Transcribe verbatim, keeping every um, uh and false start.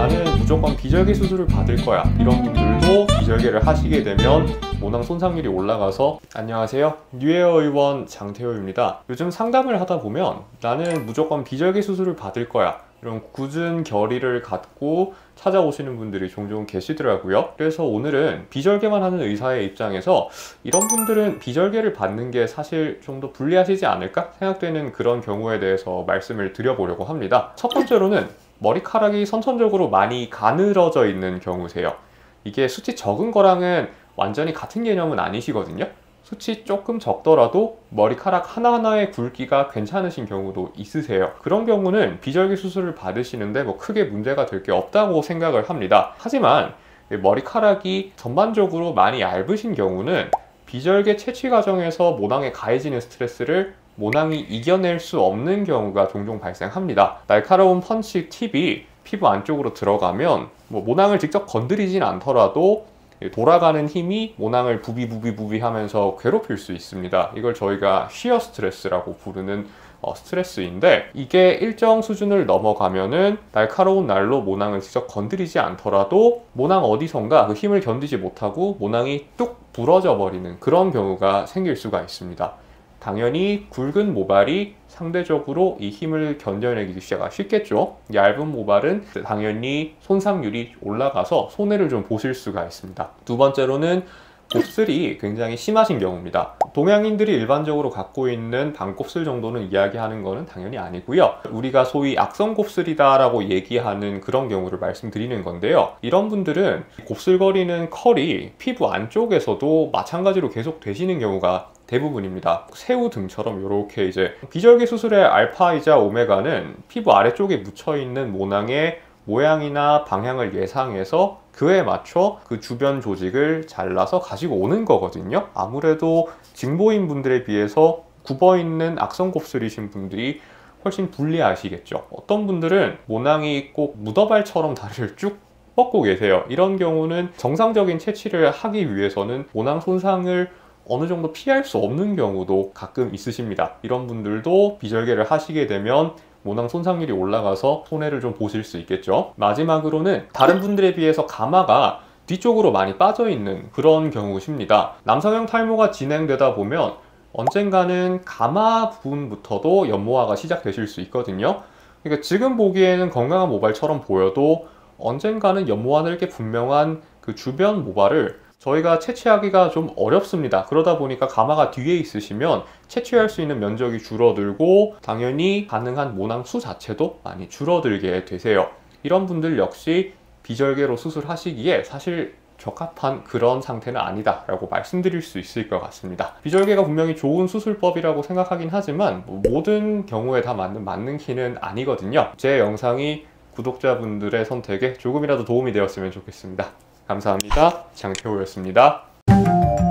나는 무조건 비절개 수술을 받을 거야, 이런 분들도 비절개를 하시게 되면 모낭 손상률이 올라가서. 안녕하세요, 뉴에어 의원 장태호입니다. 요즘 상담을 하다 보면 나는 무조건 비절개 수술을 받을 거야, 이런 굳은 결의를 갖고 찾아오시는 분들이 종종 계시더라고요. 그래서 오늘은 비절개만 하는 의사의 입장에서 이런 분들은 비절개를 받는 게 사실 좀 더 불리하시지 않을까 생각되는 그런 경우에 대해서 말씀을 드려보려고 합니다. 첫 번째로는 머리카락이 선천적으로 많이 가늘어져 있는 경우세요. 이게 수치 적은 거랑은 완전히 같은 개념은 아니시거든요. 수치 조금 적더라도 머리카락 하나하나의 굵기가 괜찮으신 경우도 있으세요. 그런 경우는 비절개 수술을 받으시는데 뭐 크게 문제가 될 게 없다고 생각을 합니다. 하지만 머리카락이 전반적으로 많이 얇으신 경우는 비절개 채취 과정에서 모낭에 가해지는 스트레스를 모낭이 이겨낼 수 없는 경우가 종종 발생합니다. 날카로운 펀치 팁이 피부 안쪽으로 들어가면 뭐 모낭을 직접 건드리진 않더라도 돌아가는 힘이 모낭을 부비부비부비 하면서 괴롭힐 수 있습니다. 이걸 저희가 쉬어 스트레스라고 부르는 어, 스트레스인데, 이게 일정 수준을 넘어가면은 날카로운 날로 모낭을 직접 건드리지 않더라도 모낭 어디선가 그 힘을 견디지 못하고 모낭이 뚝 부러져 버리는 그런 경우가 생길 수가 있습니다. 당연히 굵은 모발이 상대적으로 이 힘을 견뎌내기 시작하기가 쉽겠죠. 얇은 모발은 당연히 손상률이 올라가서 손해를 좀 보실 수가 있습니다. 두 번째로는 곱슬이 굉장히 심하신 경우입니다. 동양인들이 일반적으로 갖고 있는 반곱슬 정도는 이야기하는 것은 당연히 아니고요. 우리가 소위 악성곱슬이다라고 얘기하는 그런 경우를 말씀드리는 건데요. 이런 분들은 곱슬거리는 컬이 피부 안쪽에서도 마찬가지로 계속 되시는 경우가 대부분입니다. 새우 등처럼 이렇게 이제 비절개 수술의 알파이자 오메가는 피부 아래쪽에 묻혀있는 모낭의 모양이나 방향을 예상해서 그에 맞춰 그 주변 조직을 잘라서 가지고 오는 거거든요. 아무래도 징보인 분들에 비해서 굽어있는 악성곱슬이신 분들이 훨씬 불리하시겠죠. 어떤 분들은 모낭이 꼭 무더발처럼 다리를 쭉 뻗고 계세요. 이런 경우는 정상적인 채취를 하기 위해서는 모낭 손상을 어느 정도 피할 수 없는 경우도 가끔 있으십니다. 이런 분들도 비절개를 하시게 되면 모낭 손상률이 올라가서 손해를 좀 보실 수 있겠죠. 마지막으로는 다른 분들에 비해서 가마가 뒤쪽으로 많이 빠져 있는 그런 경우십니다. 남성형 탈모가 진행되다 보면 언젠가는 가마 부분부터도 연모화가 시작되실 수 있거든요. 그러니까 지금 보기에는 건강한 모발처럼 보여도 언젠가는 연모화될 게 분명한 그 주변 모발을 저희가 채취하기가 좀 어렵습니다. 그러다 보니까 가마가 뒤에 있으시면 채취할 수 있는 면적이 줄어들고 당연히 가능한 모낭 수 자체도 많이 줄어들게 되세요. 이런 분들 역시 비절개로 수술하시기에 사실 적합한 그런 상태는 아니다 라고 말씀드릴 수 있을 것 같습니다. 비절개가 분명히 좋은 수술법이라고 생각하긴 하지만 뭐 모든 경우에 다 맞는 맞는 키는 아니거든요. 제 영상이 구독자분들의 선택에 조금이라도 도움이 되었으면 좋겠습니다. 감사합니다. 장태호였습니다.